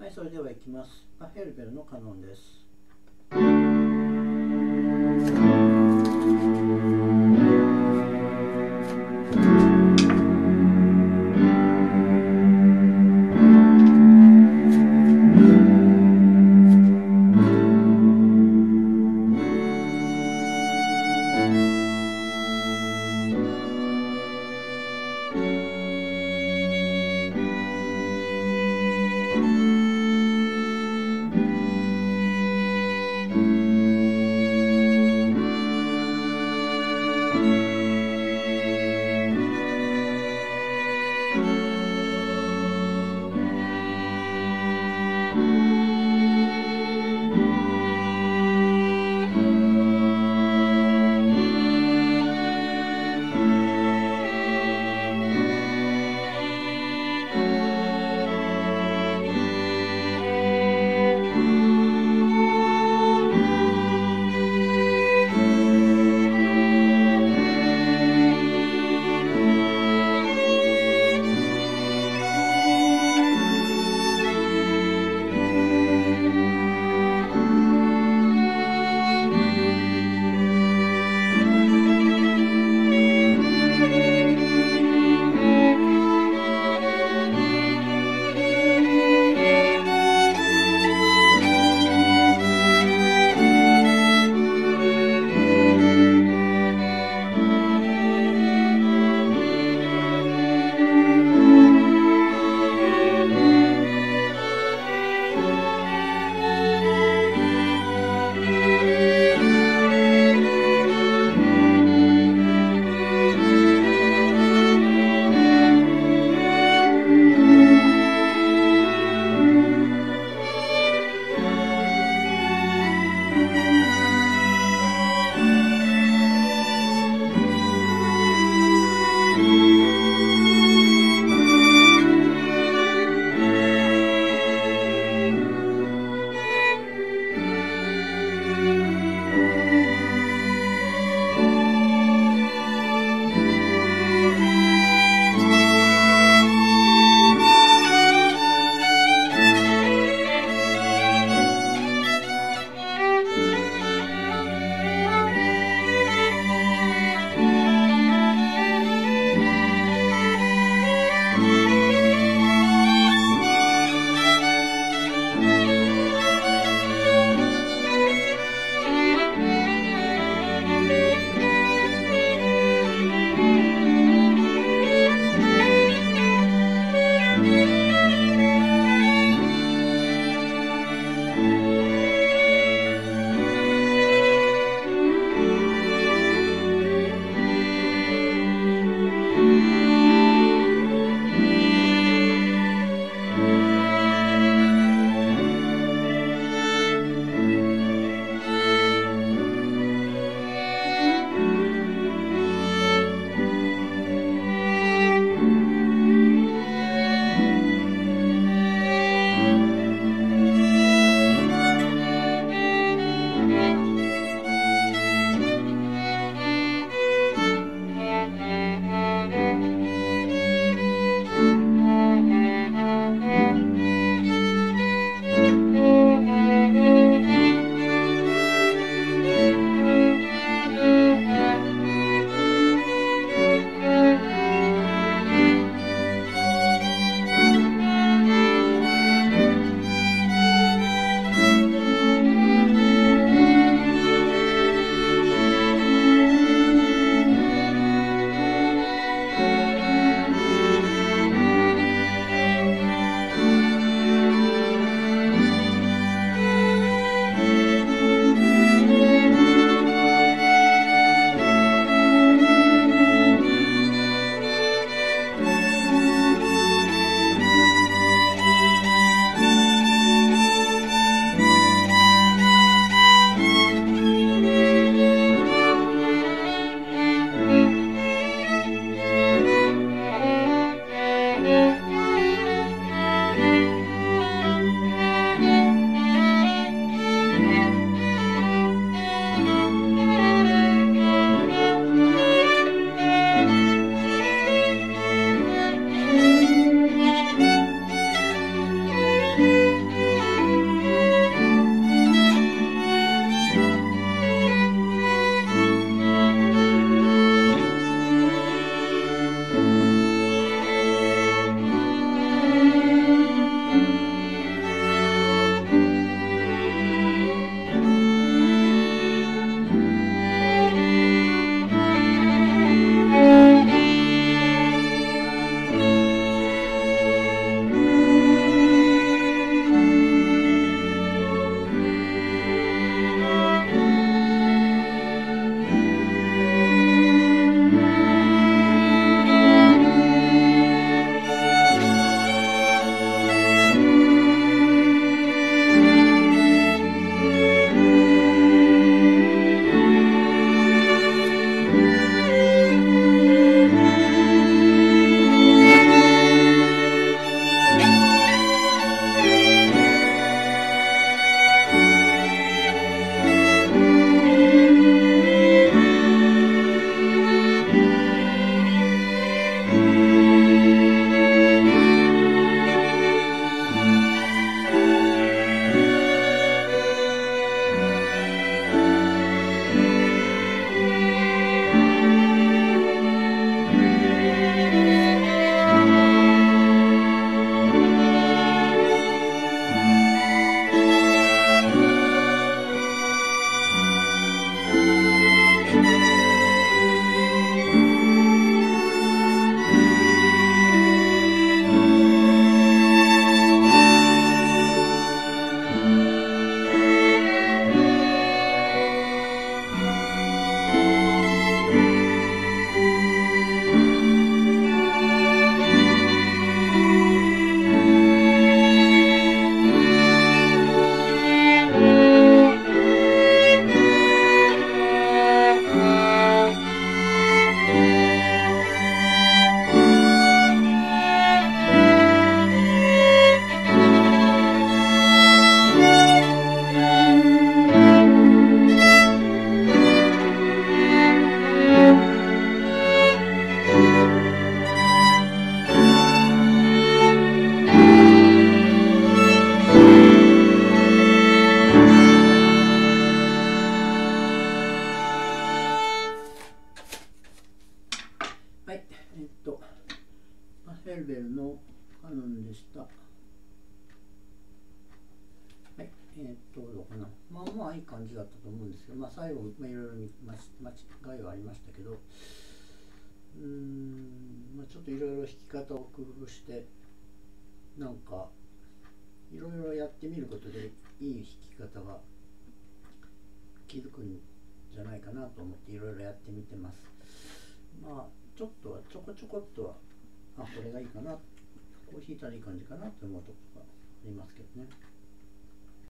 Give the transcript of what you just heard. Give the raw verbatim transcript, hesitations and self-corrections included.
、それではいきます。パヘルベルのカノンです。 か。はい、えー、っと、どうかな。まあまあいい感じだったと思うんですけど、まあ最後、まあ、いろいろ間違いはありましたけど、うーん、まあ、ちょっといろいろ弾き方を工夫して、なんか、いろいろやってみることでいい弾き方が気づくんじゃないかなと思っていろいろやってみてます。まあちょっとはちょこちょこっとはあこれがいいかな、こう弾いたらいい感じかなと思うところがありますけどね。